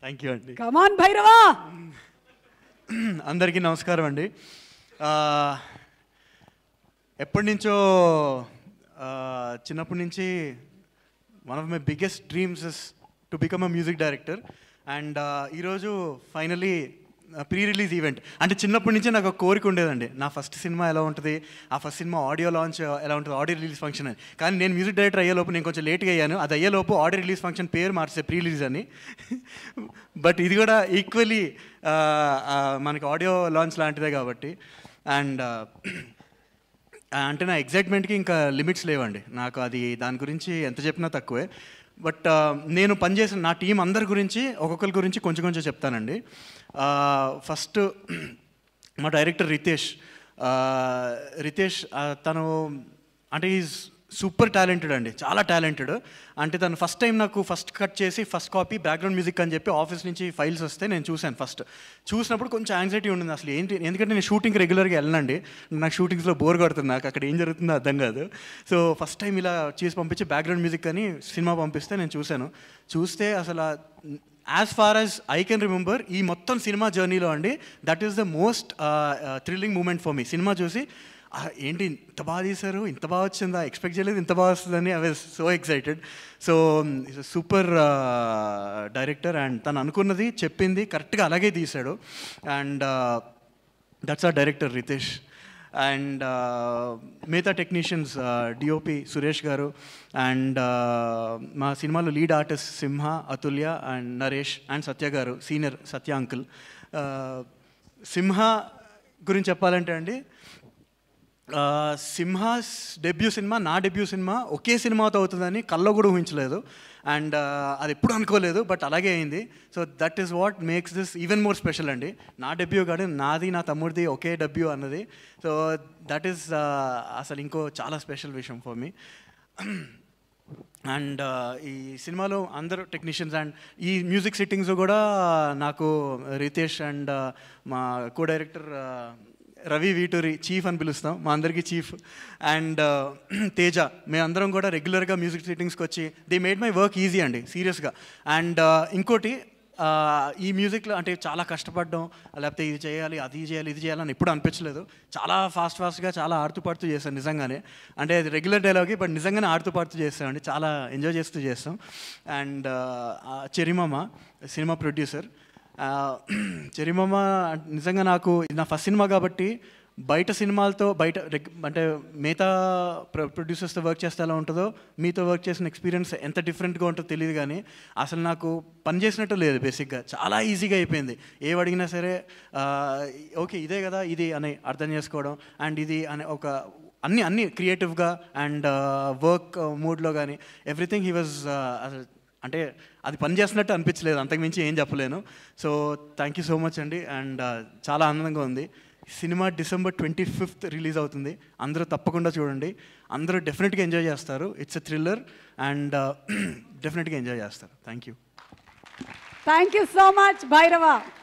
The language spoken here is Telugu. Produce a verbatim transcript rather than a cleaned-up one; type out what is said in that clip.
థ్యాంక్ యూ అండి. కమాన్ భైరవా. అందరికీ నమస్కారం అండి. ఎప్పటి నుంచో చిన్నప్పటి నుంచి one of my biggest dreams is to become a music director. And ఈరోజు ఫైనలీ ప్రీ రిలీజ్ ఈవెంట్. అంటే చిన్నప్పటి నుంచే నాకు ఒక కోరిక ఉండేదండి, నా ఫస్ట్ సినిమా ఎలా ఉంటుంది, ఆ ఫస్ట్ సినిమా ఆడియో లాంచ్ ఎలా ఉంటుంది, ఆడియో రిలీజ్ ఫంక్షన్ అని. కానీ నేను మ్యూజిక్ డైరెక్టర్ అయ్యేలోపు నేను కొంచెం లేట్గా అయ్యాను. అది అయ్యేలోపు ఆడియో రిలీజ్ ఫంక్షన్ పేరు మార్చే ప్రీ రిలీజ్ అని. బట్ ఇది కూడా ఈక్వల్లీ మనకి ఆడియో లాంచ్ లాంటిదే కాబట్టి. అండ్ అంటే నా ఎగ్జైట్మెంట్కి ఇంకా లిమిట్స్ లేవండి. నాకు అది దాని గురించి ఎంత చెప్పినా తక్కువే. బట్ నేను పనిచేసిన నా టీం అందరి గురించి ఒక్కొక్కరి గురించి కొంచెం కొంచెం చెప్తానండి. ఫస్ట్ మా డైరెక్టర్ రితేష్. రితేష్ తను అంటే ఈజ్ సూపర్ టాలెంటెడ్ అండి, చాలా టాలెంటెడ్. అంటే తను ఫస్ట్ టైం నాకు ఫస్ట్ కట్ చేసి ఫస్ట్ కాపీ బ్యాక్గ్రౌండ్ మ్యూజిక్ అని చెప్పి ఆఫీస్ నుంచి ఫైల్స్ వస్తే నేను చూశాను. ఫస్ట్ చూసినప్పుడు కొంచెం యాంగ్జైటీ ఉండింది అసలు ఏంటి, ఎందుకంటే నేను షూటింగ్ రెగ్యులర్గా వెళ్ళనండి, నాకు షూటింగ్స్లో బోర్ కొడుతుంది, నాకు అక్కడ ఏం జరుగుతుందో అర్థం కాదు. సో ఫస్ట్ టైం ఇలా చేసి పంపించి బ్యాక్గ్రౌండ్ మ్యూజిక్ అని సినిమా పంపిస్తే నేను చూశాను. చూస్తే అసలు as far as I can remember ఈ మొత్తం సినిమా జర్నీలో అండి that is the most thrilling moment for me. Cinema చూసి ఏంటి ఇంత బాగా తీశారు, ఇంత బాగా వచ్చిందా, ఎక్స్పెక్ట్ చేయలేదు ఇంత బాగా వస్తుందని. I was so excited. So is a super director and తను అనుకున్నది చెప్పింది కరెక్ట్గా అలాగే తీశాడు. అండ్ దట్స్ ఆ డైరెక్టర్ రితేష్. అండ్ మిగతా technicians DOP Suresh garu and మా సినిమాలో lead artist Simha, Atulya and Naresh and Satya garu, senior Satya uncle. Simha గురించి చెప్పాలంటే అండి, సింహాస్ డెబ్యూ సినిమా నా డెబ్యూ సినిమా ఒకే సినిమాతో అవుతుందని కల్లో కూడా ఊహించలేదు. అండ్ అది ఎప్పుడు అనుకోలేదు, బట్ అలాగే అయింది. So that is what makes this even more special అండి. నా డెబ్యూ కాదు, నాది నా తమ్ముడిది ఒకే డెబ్యూ అన్నది. సో దట్ ఈస్ అసలు ఇంకో చాలా స్పెషల్ విషయం ఫర్ మీ. అండ్ ఈ సినిమాలో అందరూ టెక్నీషియన్స్ అండ్ ఈ మ్యూజిక్ సిట్టింగ్స్ కూడా నాకు రితేష్ అండ్ మా co director Ravi Veturi, chief అని పిలుస్తాం మా అందరికీ చీఫ్, అండ్ తేజ, మేమందరం కూడా రెగ్యులర్గా మ్యూజిక్ సిట్టింగ్స్కి వచ్చి they made my work easy అండి సీరియస్గా. అండ్ ఇంకోటి ఈ మ్యూజిక్లో అంటే చాలా కష్టపడడం, లేకపోతే ఇది చేయాలి అది చేయాలి ఇది చేయాలని ఎప్పుడు అనిపించలేదు. చాలా ఫాస్ట్ ఫాస్ట్గా చాలా ఆడుతూ పాడుతూ చేస్తాను నిజంగానే. అంటే అది రెగ్యులర్ డైలాగే బట్ నిజంగానే ఆడుతూ పాడుతూ చేస్తామండి, చాలా ఎంజాయ్ చేస్తూ చేస్తాం. And Cherimama cinema producer. Cherimama నిజంగా నాకు నా ఫస్ట్ సినిమా కాబట్టి బయట సినిమాలతో బయట అంటే మిగతా ప్రొడ్యూసర్స్తో వర్క్ చేస్తే ఎలా ఉంటుందో మీతో వర్క్ చేసిన ఎక్స్పీరియన్స్ ఎంత డిఫరెంట్గా ఉంటుందో తెలియదు. కానీ అసలు నాకు పని చేసినట్టు లేదు, బేసిక్గా చాలా ఈజీగా అయిపోయింది. ఏవి అడిగినా సరే ఓకే ఇదే కదా ఇది అని అర్థం చేసుకోవడం. అండ్ ఇది అనే ఒక అన్ని అన్ని క్రియేటివ్గా అండ్ వర్క్ మూడ్లో కానీ ఎవ్రీథింగ్ హీ వాజ్ అంటే అది పని చేస్తున్నట్టు అనిపించలేదు, అంతకుమించి ఏం చెప్పలేను. So thank you so much అండి. అండ్ చాలా ఆనందంగా ఉంది. Cinema December twenty fifth release అవుతుంది, అందరూ తప్పకుండా చూడండి. అందరూ డెఫినెట్గా ఎంజాయ్ చేస్తారు. ఇట్స్ ఎ థ్రిల్లర్ అండ్ డెఫినెట్గా ఎంజాయ్ చేస్తారు. Thank you. Thank you so much Bhairava.